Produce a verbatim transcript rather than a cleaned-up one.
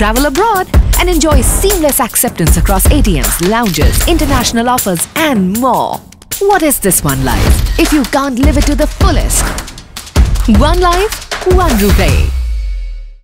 travel abroad and enjoy seamless acceptance across A T Ms, lounges, international offers and more. What is this one life if you can't live it to the fullest? One life, one RuPay.